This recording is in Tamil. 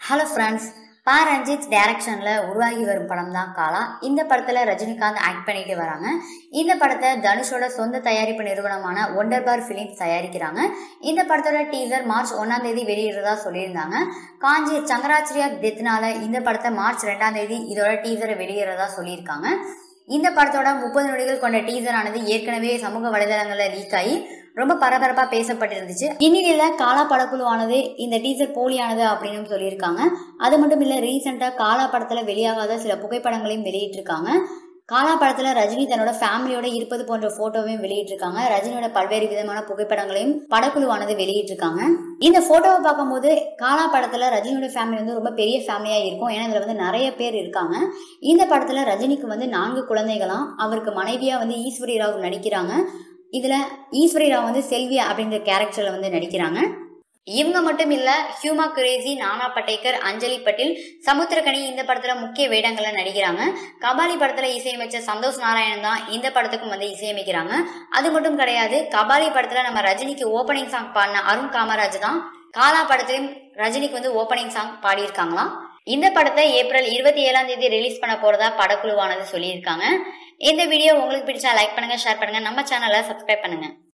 ஹலோ ஃப்ரெண்ட்ஸ், பா ரஞ்சித் டைரக்ஷன்ல உருவாகி வரும் படம் தான் காலா. இந்த படத்துல ரஜினிகாந்த் ஆக்ட் பண்ணிட்டு வராங்க. இந்த படத்தை தனுஷோட சொந்த தயாரிப்பு நிறுவனமான ஒண்டர் பார் பிலிம்ஸ் தயாரிக்கிறாங்க. இந்த படத்தோட டீசர் மார்ச் 1ஆம் தேதி வெளியிடுறதா சொல்லியிருந்தாங்க. காஞ்சி சங்கராச்சாரியா டெத்னால இந்த படத்தை மார்ச் 2ஆம் தேதி இதோட டீசரை வெளியிடுறதா சொல்லியிருக்காங்க. இந்த படத்தோட 30 நொடிகள் கொண்ட டீசர் ஆனது ஏற்கனவே சமூக வலைதளங்கள்ல லீக் ஆகி ரொம்ப பரபரப்பா பேசப்பட்டிருந்துச்சு. இந்நிலையில காலா படக்குழுவானது இந்த டீசர் போலியானது அப்படின்னு சொல்லியிருக்காங்க. அது மட்டும் இல்ல, ரீசெண்டா காலா படத்துல வெளியாகாத சில புகைப்படங்களையும் வெளியிட்டிருக்காங்க. காலா படத்துல ரஜினி தன்னோட ஃபேமிலியோட இருப்பது போன்ற போட்டோவையும் வெளியிட்டிருக்காங்க. ரஜினியோட பல்வேறு விதமான புகைப்படங்களையும் படக்குழுவானது வெளியிட்டிருக்காங்க. இந்த போட்டோவை பார்க்கும்போது காலா படத்துல ரஜினியோட ஃபேமிலி வந்து ரொம்ப பெரிய ஃபேமிலியா இருக்கும். ஏன்னா இதுல வந்து நிறைய பேர் இருக்காங்க. இந்த படத்துல ரஜினிக்கு வந்து 4 குழந்தைகளாம். அவருக்கு மனைவியா வந்து ஈஸ்வரி ராவ் நடிக்கிறாங்க. இதுல ஈஸ்வரி ராவ் வந்து செல்வி அப்படின்ற கேரக்டர்ல வந்து நடிக்கிறாங்க. இவங்க மட்டும் இல்ல, ஹியூமா குரேசி, நானா பட்டேகர், அஞ்சலி பட்டேல், சமுத்திரகனி இந்த படத்துல முக்கிய வேடங்கள்ல நடிக்கிறாங்க. கபாலி படத்துல இசையமைச்ச சந்தோஷ் நாராயணன் தான் இந்த படத்துக்கும் வந்து இசையமைக்கிறாங்க. அது மட்டும் கிடையாது, கபாலி படத்துல நம்ம ரஜினிக்கு ஓபனிங் சாங் பாடின அருண் காமராஜ் தான் காலா படத்திலும் ரஜினிக்கு வந்து ஓபனிங் சாங் பாடியிருக்காங்களாம். இந்த படத்தை ஏப்ரல் 27ஆம் தேதி ரிலீஸ் பண்ண போறதா படக்குழுவானது சொல்லியிருக்காங்க. இந்த வீடியோ உங்களுக்கு பிடிச்சா லைக் பண்ணுங்க, ஷேர் பண்ணுங்க, நம்ம சேனலை சப்ஸ்கிரைப் பண்ணுங்க.